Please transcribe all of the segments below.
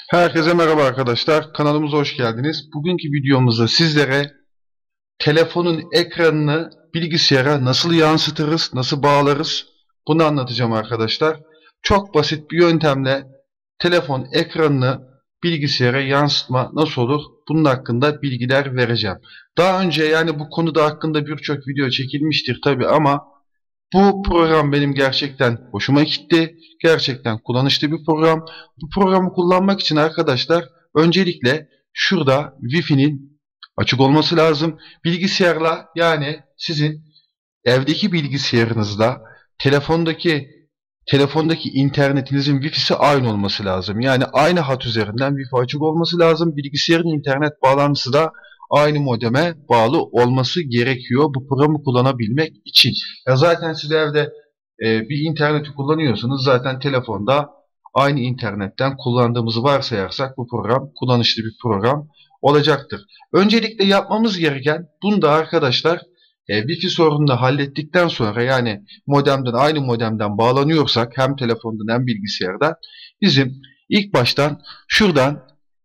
Herkese merhaba arkadaşlar. Kanalımıza hoş geldiniz. Bugünkü videomuzda sizlere telefonun ekranını bilgisayara nasıl yansıtırız, nasıl bağlarız bunu anlatacağım arkadaşlar. Çok basit bir yöntemle telefon ekranını bilgisayara yansıtma nasıl olur? Bunun hakkında bilgiler vereceğim. Daha önce yani bu konuda hakkında birçok video çekilmiştir tabi ama bu program benim gerçekten hoşuma gitti. Gerçekten kullanışlı bir program. Bu programı kullanmak için arkadaşlar öncelikle şurada Wi-Fi'nin açık olması lazım. Bilgisayarla yani sizin evdeki bilgisayarınızla telefondaki internetinizin Wi-Fi'si aynı olması lazım. Yani aynı hat üzerinden Wi-Fi açık olması lazım. Bilgisayarın internet bağlantısı da aynı modeme bağlı olması gerekiyor bu programı kullanabilmek için. Ya zaten siz evde bir interneti kullanıyorsunuz. Zaten telefonda aynı internetten kullandığımızı varsayarsak bu program kullanışlı bir program olacaktır. Öncelikle yapmamız gereken bunda arkadaşlar Wi-Fi sorununu hallettikten sonra yani aynı modemden bağlanıyorsak hem telefondan hem bilgisayardan bizim ilk baştan şuradan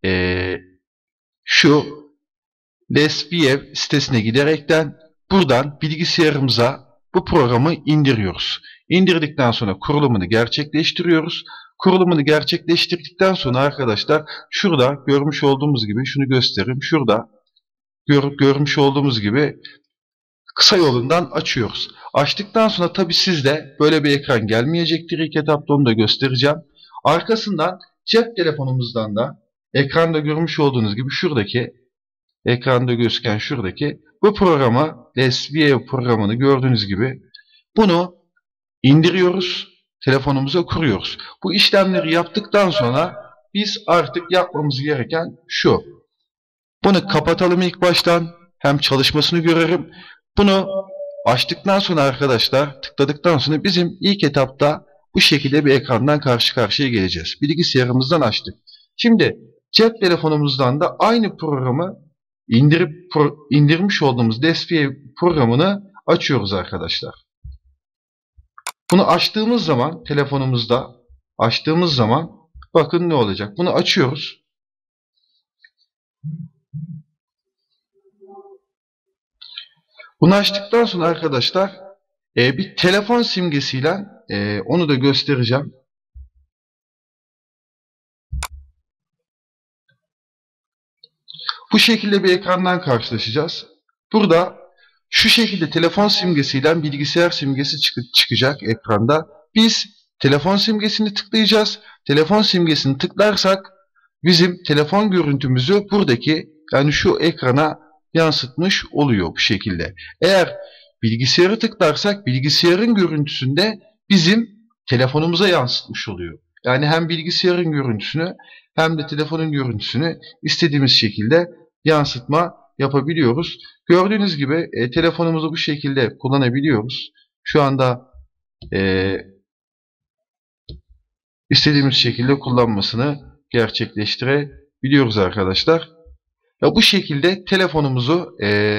şu Lespiev sitesine giderekten buradan bilgisayarımıza bu programı indiriyoruz. İndirdikten sonra kurulumunu gerçekleştiriyoruz. Kurulumunu gerçekleştirdikten sonra arkadaşlar şurada görmüş olduğumuz gibi şunu göstereyim. Şurada görmüş olduğumuz gibi kısa yolundan açıyoruz. Açtıktan sonra tabi sizde böyle bir ekran gelmeyecektir. İlk etapta onu da göstereceğim. Arkasından cep telefonumuzdan da ekranda görmüş olduğunuz gibi ekranda gözüken şuradaki bu programı SVA programını gördüğünüz gibi bunu indiriyoruz. Telefonumuza kuruyoruz. Bu işlemleri yaptıktan sonra biz artık yapmamız gereken şu. Bunu kapatalım ilk baştan. Hem çalışmasını görelim. Bunu açtıktan sonra arkadaşlar tıkladıktan sonra bizim ilk etapta bu şekilde bir ekrandan karşı karşıya geleceğiz. Bilgisayarımızdan açtık. Şimdi cep telefonumuzdan da aynı programı indirmiş olduğumuz Desfiye programını açıyoruz arkadaşlar. Bunu açtığımız zaman telefonumuzda bakın ne olacak. Bunu açıyoruz. Bunu açtıktan sonra arkadaşlar bir telefon simgesiyle onu da göstereceğim. Bu şekilde bir ekrandan karşılaşacağız. Burada şu şekilde telefon simgesiyle bilgisayar simgesi çıkacak ekranda. Biz telefon simgesini tıklayacağız. Telefon simgesini tıklarsak bizim telefon görüntümüzü buradaki yani şu ekrana yansıtmış oluyor bu şekilde. Eğer bilgisayarı tıklarsak bilgisayarın görüntüsünde bizim telefonumuza yansıtmış oluyor. Yani hem bilgisayarın görüntüsünü hem de telefonun görüntüsünü istediğimiz şekilde yansıtma yapabiliyoruz. Gördüğünüz gibi telefonumuzu bu şekilde kullanabiliyoruz. Şu anda istediğimiz şekilde kullanmasını gerçekleştirebiliyoruz arkadaşlar. Ya bu şekilde telefonumuzu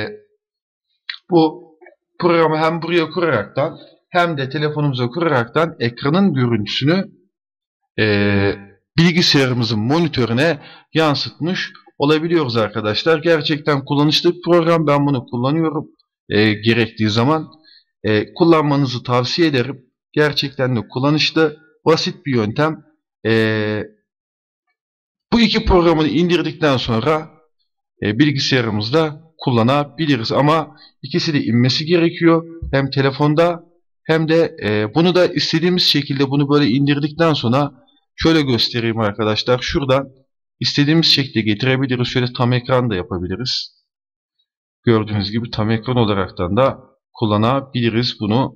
bu programı hem buraya kuraraktan hem de telefonumuza kuraraktan ekranın görüntüsünü bilgisayarımızın monitörüne yansıtmış olabiliyoruz arkadaşlar. Gerçekten kullanışlı bir program. Ben bunu kullanıyorum gerektiği zaman. Kullanmanızı tavsiye ederim. Gerçekten de kullanışlı, basit bir yöntem. Bu iki programı indirdikten sonra bilgisayarımızda kullanabiliriz. Ama ikisi de inmesi gerekiyor. Hem telefonda hem de bunu da istediğimiz şekilde bunu böyle indirdikten sonra şöyle göstereyim arkadaşlar. Şuradan istediğimiz şekilde getirebiliriz. Şöyle tam ekran da yapabiliriz. Gördüğünüz gibi tam ekran olaraktan da kullanabiliriz bunu.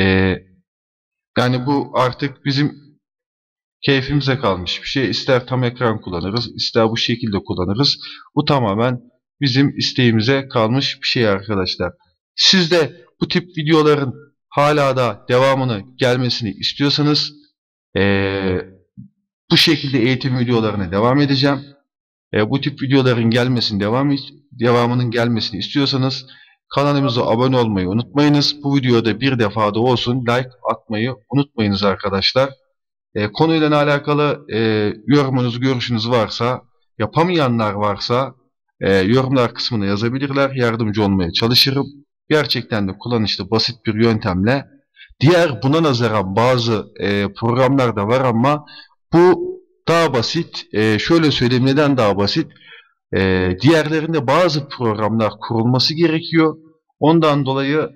Yani bu artık bizim keyfimize kalmış bir şey. İster tam ekran kullanırız, ister bu şekilde kullanırız. Bu tamamen bizim isteğimize kalmış bir şey arkadaşlar. Siz de bu tip videoların hala da devamını gelmesini istiyorsanız bu şekilde eğitim videolarına devam edeceğim. Bu tip videoların devamının gelmesini istiyorsanız kanalımıza abone olmayı unutmayınız. Bu videoda bir defa da olsun like atmayı unutmayınız arkadaşlar. Konuyla alakalı yorumunuz, görüşünüz varsa, yapamayanlar varsa yorumlar kısmına yazabilirler. Yardımcı olmaya çalışırım. Gerçekten de kullanışlı, basit bir yöntemle. Diğer buna nazaran bazı programlar da var ama bu daha basit. Şöyle söyleyeyim, neden daha basit? Diğerlerinde bazı programlar kurulması gerekiyor. Ondan dolayı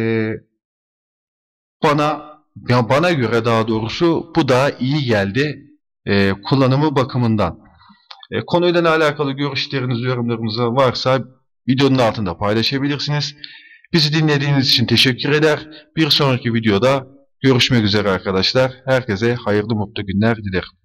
bana göre daha doğrusu bu daha iyi geldi kullanımı bakımından. Konuyla alakalı görüşleriniz, yorumlarınız varsa videonun altında paylaşabilirsiniz. Bizi dinlediğiniz için teşekkür eder. Bir sonraki videoda görüşmek üzere arkadaşlar. Herkese hayırlı mutlu günler dilerim.